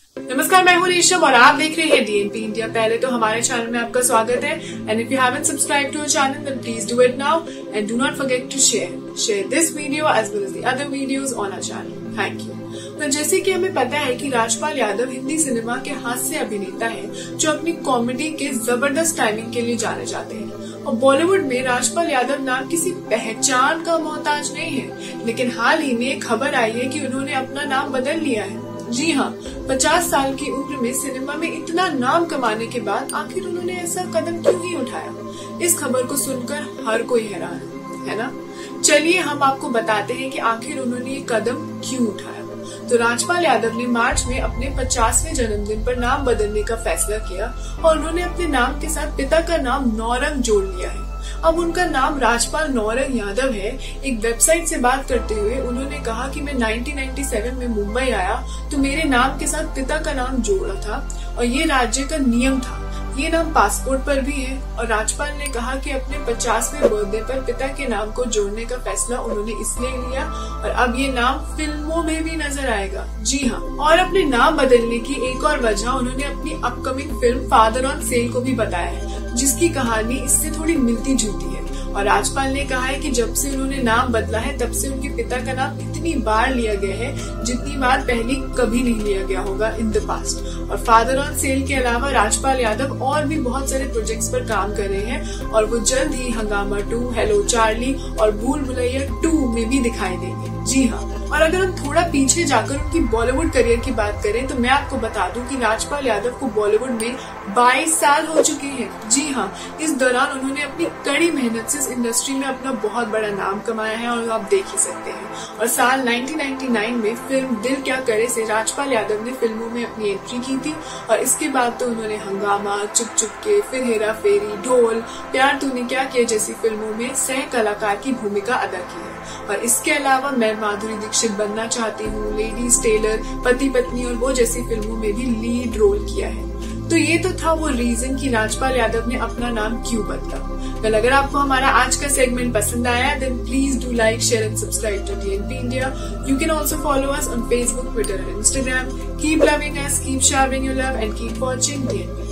नमस्कार, मैं हूं रेशम और आप देख रहे हैं डीएनपी इंडिया। पहले तो हमारे चैनल में आपका स्वागत है and if you haven't subscribe to our channel then please do it now and do not forget to share this video as well as the other videos on our channel. Thank you. तो जैसे कि हमें पता है कि Rajpal Yadav Hindi cinema के हास्य अभिनेता है जो अपनी कॉमेडी के जबरदस्त टाइमिंग के लिए जाने जाते हैं और बॉलीवुड में राजपाल यादव नाम किसी पहचान का मोहताज नहीं है। लेकिन हाल ही में एक खबर आई है कि उन्होंने अपना नाम बदल लिया है। जी हाँ, 50 साल की उम्र में सिनेमा में इतना नाम कमाने के बाद आखिर उन्होंने ऐसा कदम क्यों ही उठाया? इस खबर को सुनकर हर कोई हैरान है ना? चलिए हम आपको बताते हैं कि आखिर उन्होंने ये कदम क्यों उठाया। तो राजपाल यादव ने मार्च में अपने 50वें जन्मदिन पर नाम बदलने का फैसला किया और उन्होंने अपने नाम के साथ पिता का नाम नौरंग जोड़ लिया है। अब उनका नाम राजपाल नौरंग यादव है। एक वेबसाइट से बात करते हुए उन्होंने कहा कि मैं 1997 में मुंबई आया तो मेरे नाम के साथ पिता का नाम जोड़ा था और ये राज्य का नियम था। ये नाम पासपोर्ट पर भी है और राजपाल ने कहा कि अपने 50वें बर्थडे पर पिता के नाम को जोड़ने का फैसला उन्होंने इसलिए लिया और अब ये नाम फिल्मों में भी नजर आएगा। जी हाँ, और अपने नाम बदलने की एक और वजह उन्होंने अपनी upcoming film Father on Sale को भी बताया है, जिसकी कहानी इससे थोड़ी मिलती जुलती है। और राजपाल ने कहा है कि जब से उन्होंने नाम बदला है तब से उनके पिता का नाम इतनी बार लिया गया है जितनी बार पहले कभी नहीं लिया गया होगा इन द पास्ट। और फादर ऑन सेल के अलावा राजपाल यादव और भी बहुत सारे प्रोजेक्ट्स पर काम कर रहे हैं और वो जल्द ही हंगामा 2, हेलो चार्ली और भूल भुलैया 2 में भी दिखाई देंगे। जी हाँ, और अगर हम थोड़ा पीछे जाकर उनकी बॉलीवुड करियर की बात करें तो मैं आपको बता दूं कि राजपाल यादव को बॉलीवुड में 22 साल हो चुके हैं। जी हाँ, इस दौरान उन्होंने अपनी कड़ी मेहनत से इस इंडस्ट्री में अपना बहुत बड़ा नाम कमाया है और आप देख ही सकते हैं। और साल 1999 में फिल्म दिल क्या करे से राजपाल यादव ने फिल्मों में अपनी एंट्री की थी और इसके बाद तो उन्होंने हंगामा, चुप चुप के, फिर हेरा फेरी, ढोल, प्यार तूने क्या किया जैसी फिल्मों में सह कलाकार की भूमिका अदा की है। और इसके अलावा मैं माधुरी दीक्षित बनना चाहती हूँ, लेडीज टेलर, पति पत्नी और वो जैसी फिल्मों में भी लीड रोल किया है। तो ये तो था वो रीजन कि राजपाल यादव ने अपना नाम क्यों बदला। वेल, अगर आपको हमारा आज का सेगमेंट पसंद आया then please do like, share and subscribe to DNP India. You can also follow us on Facebook, Twitter and Instagram. Keep loving us, keep showering your love and keep watching DNP.